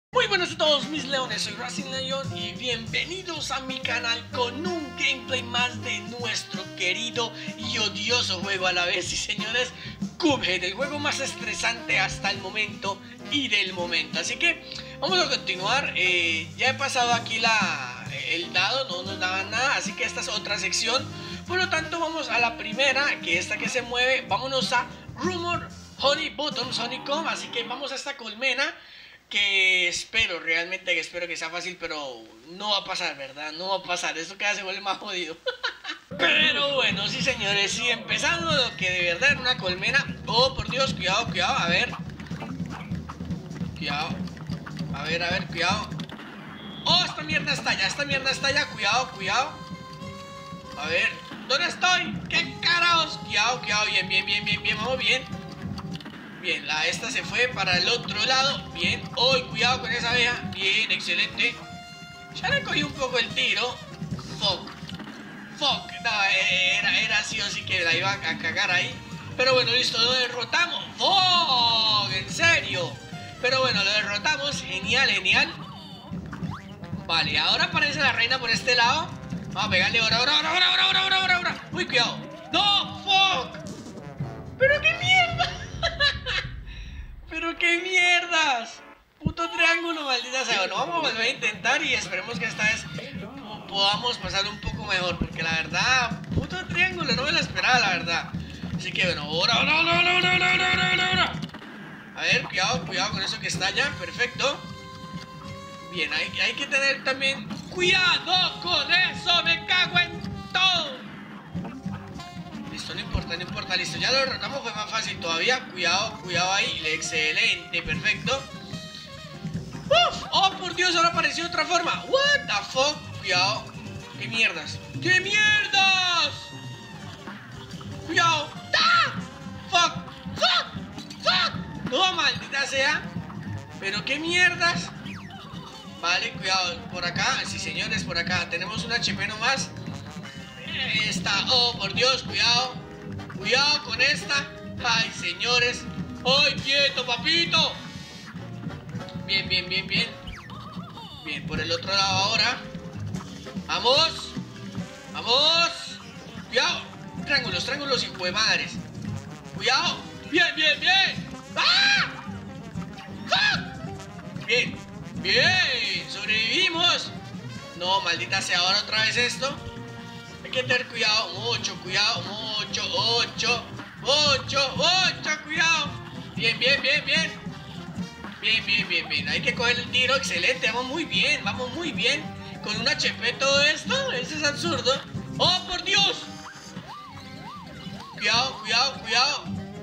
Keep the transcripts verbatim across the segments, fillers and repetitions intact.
Muy buenas a todos mis leones, soy Racing Leon y bienvenidos a mi canal con un gameplay más de nuestro querido y odioso juego a la vez, sí señores, Cuphead, el juego más estresante hasta el momento y del momento. Así que vamos a continuar, eh, ya he pasado aquí la, el dado, no nos daban nada, así que esta es otra sección. Por lo tanto vamos a la primera, que esta que se mueve, vámonos a Rumor Honey Bottoms Honeycomb, así que vamos a esta colmena. Que espero, realmente que espero que sea fácil, pero no va a pasar, ¿verdad? No va a pasar, esto cada vez se vuelve más jodido. Pero bueno, sí señores, sí, empezando lo que de verdad era una colmena. Oh, por Dios, cuidado, cuidado, a ver. Cuidado. A ver, a ver, cuidado. Oh, esta mierda está allá, esta mierda está allá, cuidado, cuidado. A ver, ¿dónde estoy? ¿Qué carajos? Cuidado, cuidado, bien, bien, bien, bien, bien, vamos bien. Bien, la esta se fue para el otro lado. Bien, hoy oh, cuidado con esa abeja. Bien, excelente. Ya le cogí un poco el tiro. Fuck. Fuck. No, era, era así o sí que la iba a cagar ahí. Pero bueno, listo, lo derrotamos. Fuck, en serio. Pero bueno, lo derrotamos. Genial, genial. Vale, ahora aparece la reina por este lado. Vamos a pegarle ahora, ahora, ahora, ahora, ahora, ahora, ahora, ahora. Uy, cuidado. No, fuck. Pero qué mierda. ¡Pero qué mierdas! ¡Puto triángulo, maldita sea! Bueno, vamos a volver a intentar y esperemos que esta vez podamos pasar un poco mejor. Porque la verdad, puto triángulo, no me lo esperaba, la verdad. Así que bueno, ahora, ahora, ahora, ahora, ahora, ahora, ahora, ahora. A ver, cuidado, cuidado con eso que está allá, perfecto. Bien, hay, hay que tener también cuidado con eso, me cago en todo. Listo, no importa, no importa, listo, ya lo derrotamos, fue más fácil todavía. Cuidado, cuidado ahí, excelente, perfecto. Uf, oh por Dios, ahora apareció otra forma. What the fuck, cuidado. ¿Qué mierdas? ¿Qué mierdas? Cuidado. ¡Ah! Fuck, fuck, fuck. No, maldita sea. Pero qué mierdas. Vale, cuidado, por acá, sí señores, por acá tenemos un H P nomás. Esta, oh por Dios, cuidado. Cuidado con esta. Ay, señores. ¡Ay, quieto, papito! Bien, bien, bien, bien. Bien, por el otro lado ahora. ¡Vamos! ¡Vamos! ¡Cuidado! Triángulos, triángulos, hijo de madres. ¡Cuidado! ¡Bien, bien, bien! ¡Ah! ¡Ah! Bien, bien. Sobrevivimos. No, maldita sea, ahora otra vez esto. Hay que tener cuidado, mucho cuidado, mucho, ocho, ocho, ocho, cuidado. Bien, bien, bien, bien. Bien, bien, bien, bien. Hay que coger el tiro, excelente, vamos muy bien, vamos muy bien. Con un H P todo esto, eso es absurdo. ¡Oh, por Dios! Cuidado, cuidado, cuidado.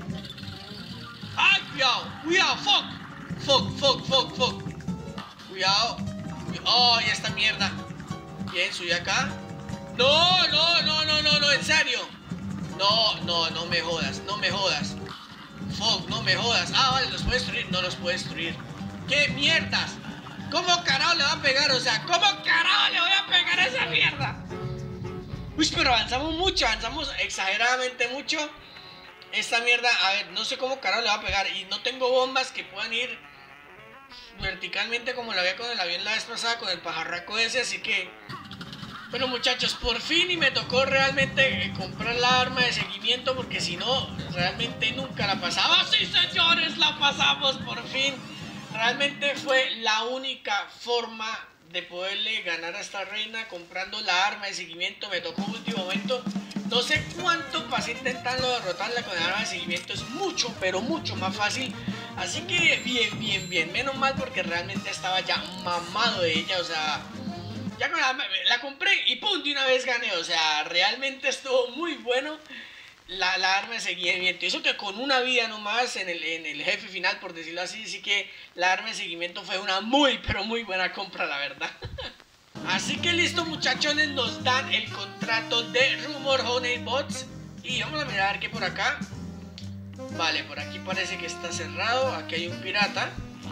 ¡Ay, cuidado! ¡Cuidado! ¡Fuck! ¡Fuck, fuck, fuck, fuck! Cuidado. ¡Oh, y esta mierda! Bien, subí acá. No, no, no, no, no, no, en serio. No, no, no me jodas, no me jodas. Fuck, no me jodas. Ah, vale, ¿los puedo destruir? No los puedo destruir. ¿Qué mierdas? ¿Cómo carajo le va a pegar? O sea, ¿cómo carajo le voy a pegar a esa mierda? Uy, pero avanzamos mucho, avanzamos exageradamente mucho. Esta mierda, a ver, no sé cómo carajo le va a pegar. Y no tengo bombas que puedan ir verticalmente como la había con el avión la vez pasada, con el pajarraco ese, así que... Bueno muchachos, por fin y me tocó realmente comprar la arma de seguimiento porque si no, realmente nunca la pasaba. ¡Sí señores, la pasamos por fin! Realmente fue la única forma de poderle ganar a esta reina comprando la arma de seguimiento. Me tocó último momento. No sé cuánto pasé intentando derrotarla con el arma de seguimiento. Es mucho, pero mucho más fácil. Así que bien, bien, bien. Menos mal porque realmente estaba ya mamado de ella, o sea... Ya la, la compré y pum, de una vez gané. O sea, realmente estuvo muy bueno la, la arma de seguimiento. Eso que con una vida nomás en el, en el jefe final, por decirlo así. Así que la arma de seguimiento fue una muy, pero muy buena compra, la verdad. Así que listo muchachones, nos dan el contrato de Rumor Honey Bots. Y vamos a mirar que por acá. Vale, por aquí parece que está cerrado. Aquí hay un pirata.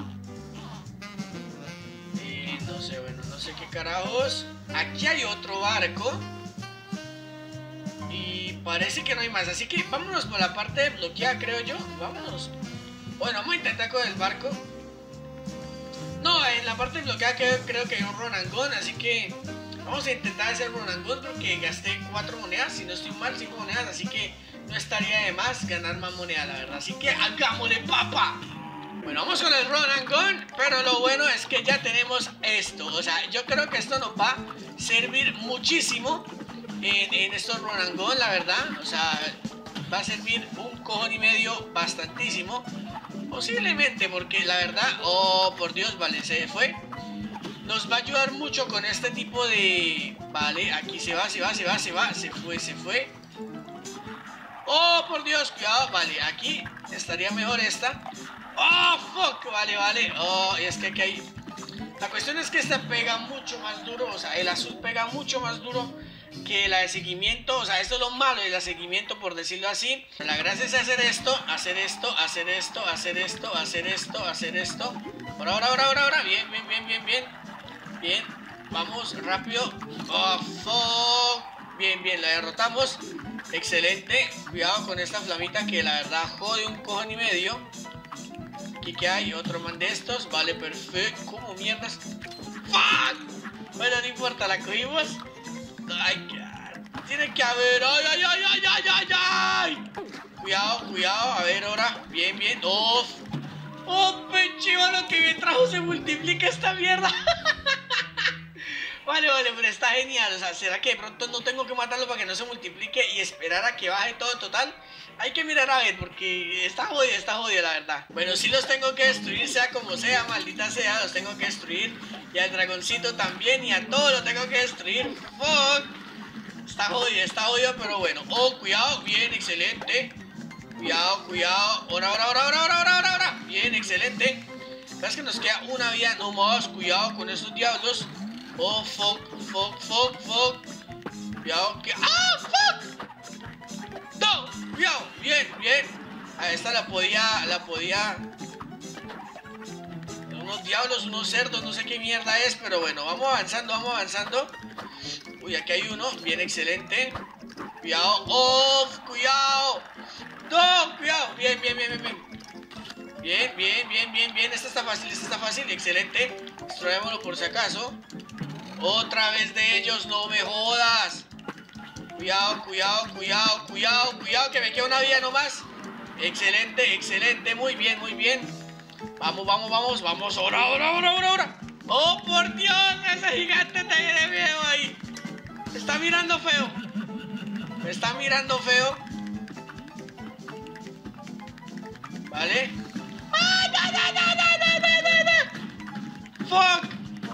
Eh, no sé, bueno. No sé qué carajos. Aquí hay otro barco. Y parece que no hay más. Así que vámonos por la parte bloqueada, creo yo. Vámonos. Bueno, vamos a intentar con el barco. No, en la la parte bloqueada creo, creo que hay un run and gun, así que vamos a intentar hacer run and gun porque gasté cuatro monedas, si no estoy mal, cinco monedas, así que no estaría de más ganar más monedas, la verdad. Así que hagámosle, papá. Bueno, vamos con el run and gun, pero lo bueno es que ya tenemos esto. O sea, yo creo que esto nos va a servir muchísimo en, en estos run and gun, la verdad. O sea, va a servir un cojón y medio bastantísimo. Posiblemente, porque la verdad, oh, por Dios, vale, se fue. Nos va a ayudar mucho con este tipo de... Vale, aquí se va, se va, se va, se va, se fue, se fue. Oh, por Dios, cuidado, vale, aquí estaría mejor esta. Oh, fuck, vale, vale. Oh, y es que aquí hay... La cuestión es que esta pega mucho más duro, o sea, el azul pega mucho más duro que la de seguimiento. O sea, esto es lo malo de la seguimiento, por decirlo así. La gracia es hacer esto, hacer esto, hacer esto, hacer esto, hacer esto, hacer esto. Ahora, ahora, ahora, ahora, ahora. Bien, bien, bien, bien, bien. Bien, vamos, rápido. Oh, fuck. Bien, bien, la derrotamos. Excelente. Cuidado con esta flamita que la verdad jode un cojón y medio. Aquí que hay otro man de estos. Vale, perfecto. ¿Cómo mierdas? ¡Fuck! Bueno, no importa, la cogimos. Ay, tiene que haber. ¡Ay, ay, ay, ay, ay, ay, ay! Cuidado, cuidado. A ver, ahora. Bien, bien. ¡Oh! ¡Oh, pechivo! Lo que me trajo se multiplica esta mierda. Vale, vale, pero está genial. O sea, ¿será que de pronto no tengo que matarlo para que no se multiplique y esperar a que baje todo total? Hay que mirar a ver, porque está jodido, está jodido, la verdad. Bueno, sí los tengo que destruir, sea como sea, maldita sea, los tengo que destruir. Y al dragoncito también, y a todos los tengo que destruir. Fuck. Está jodido, está jodido, pero bueno. Oh, cuidado, bien, excelente. Cuidado, cuidado. Ahora, ahora, ahora, ahora, ahora, ahora, ahora. Bien, excelente. ¿Sabes que nos queda una vida no más? Cuidado con esos diablos. Oh, fuck, fuck, fuck, fuck. Cuidado que... ¡Ah, fuck! ¡No! Cuidado, bien, bien. A esta la podía, la podía... Unos diablos, unos cerdos, no sé qué mierda es, pero bueno, vamos avanzando, vamos avanzando. Uy, aquí hay uno, bien, excelente. Cuidado, oh, cuidado. No, cuidado, bien, bien, bien, bien, bien. Bien, bien, bien, bien, bien. Esta está fácil, esta está fácil, excelente. Destruyámoslo por si acaso. Otra vez de ellos, no me jodas. Cuidado, cuidado, cuidado, cuidado, cuidado, que me queda una vida nomás. Excelente, excelente, muy bien, muy bien. Vamos, vamos, vamos, vamos, ahora, ahora, ahora, ahora, ahora. Oh, por Dios, ese gigante tiene miedo ahí. Me está mirando feo. Me está mirando feo. Vale. ¡Ah, no, no, no, no, no, no, no! ¡Fuck!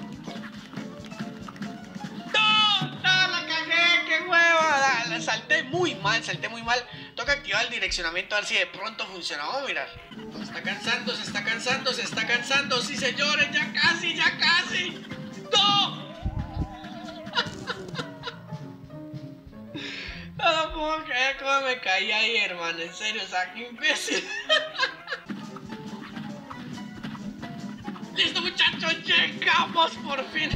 ¡No! ¡No, la cagué! ¡Qué hueva! La, la salté muy mal, salté muy mal. Toca activar el direccionamiento a ver si de pronto funciona. Vamos a mirar. Se está cansando, se está cansando, se está cansando. Sí, señores, ya casi, ya casi. ¡No! No lo puedo creer cómo me caí ahí, hermano. En serio, o sea, qué imbécil. Listo, muchachos, llegamos por fin.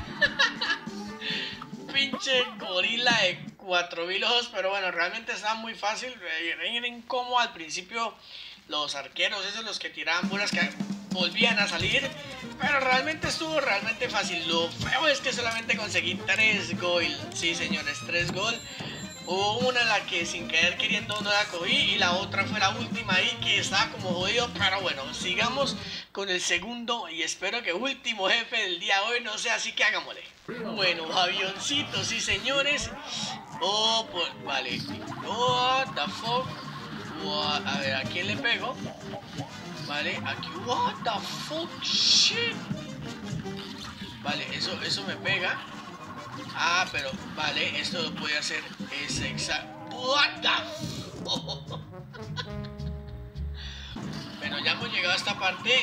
Pinche gorila de cuatro mil ojos, pero bueno, realmente estaba muy fácil. Era incómodo al principio. Los arqueros, esos los que tiraban bolas que volvían a salir, pero realmente estuvo realmente fácil. Lo feo es que solamente conseguí tres gol. Sí, señores, tres gol. Hubo una en la que sin querer queriendo no la cogí y la otra fue la última ahí que estaba como jodido. Pero bueno, sigamos con el segundo y espero que último jefe del día de hoy no sea así, que hagámosle. Bueno, avioncitos, sí, señores. Oh, pues, vale. What the fuck. What? A ver, ¿a quién le pego? Vale, aquí. What the fuck, shit. Vale, eso, eso me pega. Ah, pero, vale, esto lo puede hacer es exacto. What the fuck. Bueno, ya hemos llegado a esta parte.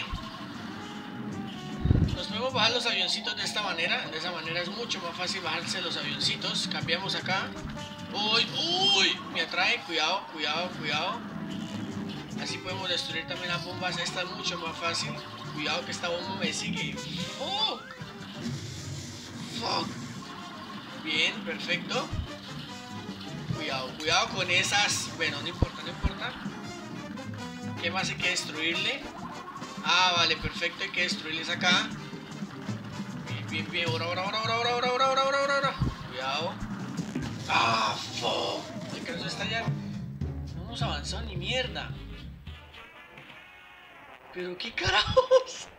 Nos podemos bajar los avioncitos de esta manera. De esa manera es mucho más fácil bajarse los avioncitos. Cambiamos acá. Uy, uy, me atrae. Cuidado, cuidado, cuidado. Así podemos destruir también las bombas. Esta es mucho más fácil. Cuidado que esta bomba me sigue. Fuck. Fuck. Bien, perfecto. Cuidado, cuidado con esas. Bueno, no importa, no importa. ¿Qué más hay que destruirle? Ah, vale, perfecto, hay que destruirles acá. bien, bien. Ahora, ahora, ahora, ahora, ahora, ahora, ahora, ahora, ahora, ahora. Cuidado. Ah, fuck. Me quiero estallar. No hemos avanzado ni mierda. Pero qué carajos.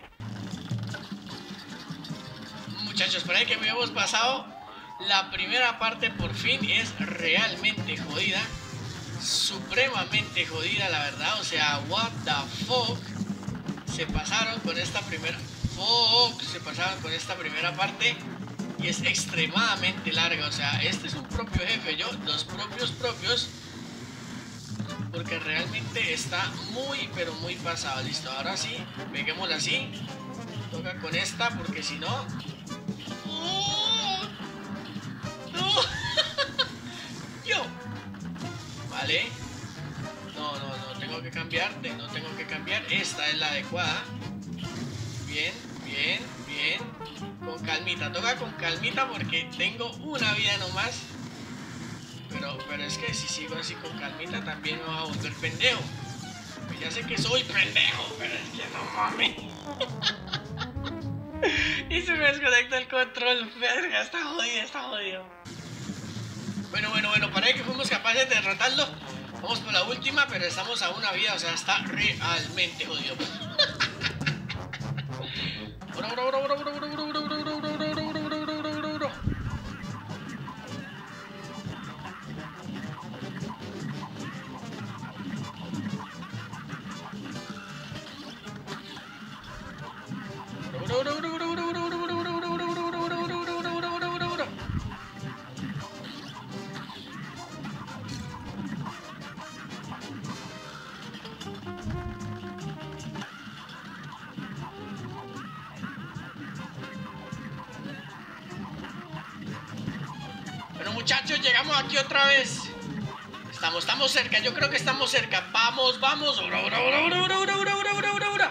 Muchachos, por ahí que me hemos pasado. La primera parte por fin es realmente jodida. Supremamente jodida, la verdad. O sea, what the fuck. Se pasaron con esta primera. Fuck. Se pasaron con esta primera parte. Y es extremadamente larga. O sea, este es un propio jefe. Yo, los propios propios. Porque realmente está muy, pero muy pasado. Listo, ahora sí. Peguémosla así. Toca con esta, porque si no. ¡Oh! ¡No! Yo. Vale. No, no, no. Tengo que cambiar. No tengo que cambiar. Esta es la adecuada. Bien, bien, bien. Con calmita. Toca con calmita porque tengo una vida nomás. Pero, pero es que si sigo así con calmita también me voy a volver pendejo. Pues ya sé que soy pendejo, pero es que no mames. Y se me desconecta el control. Verga, está jodido, está jodido. Bueno, bueno, bueno, parece que fuimos capaces de derrotarlo. Vamos por la última, pero estamos a una vida, o sea, está realmente jodido. Bueno, muchachos, llegamos aquí otra vez. Estamos, estamos cerca, yo creo que estamos cerca. Vamos, vamos. Ura, ura, ura, ura, ura, ura, ura, ura, ura, ura.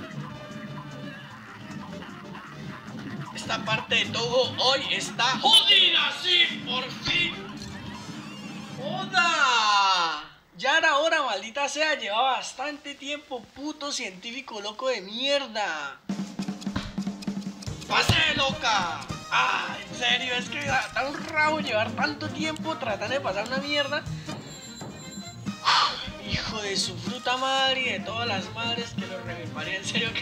Esta parte de Touhou hoy está jodida, sí, por fin. ¡Joda! Ya era hora, maldita sea, lleva bastante tiempo, puto científico loco de mierda. ¡Pase, loca! Ah, en serio, es que da, da un rabo llevar tanto tiempo tratando de pasar una mierda. Hijo de su fruta madre y de todas las madres que lo reviparía, en serio.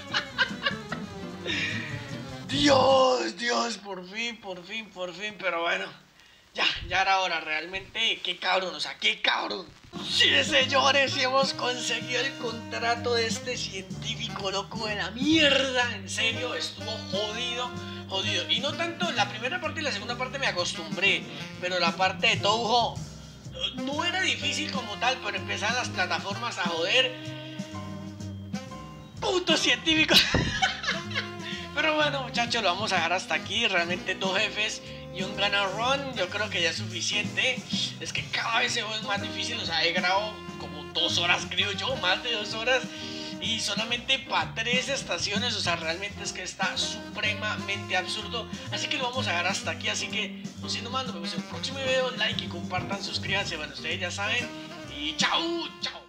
Dios, Dios, por fin, por fin, por fin, pero bueno. Ya, ya era hora, realmente, qué cabrón, o sea, qué cabrón. Sí, señores, hemos conseguido el contrato de este científico loco de la mierda. En serio, estuvo jodido, jodido. Y no tanto, la primera parte y la segunda parte me acostumbré, pero la parte de Touhou no era difícil como tal, pero empezaron las plataformas a joder. Puto científico. Pero bueno, muchachos, lo vamos a dejar hasta aquí. Realmente dos jefes y un gana run, yo creo que ya es suficiente. Es que cada vez se juega más difícil. O sea, he grabado como dos horas, creo yo, más de dos horas. Y solamente para tres estaciones. O sea, realmente es que está supremamente absurdo. Así que lo vamos a dejar hasta aquí. Así que, no siendo más, nos vemos en el próximo video. Like y compartan, suscríbanse. Bueno, ustedes ya saben. Y chao, chao.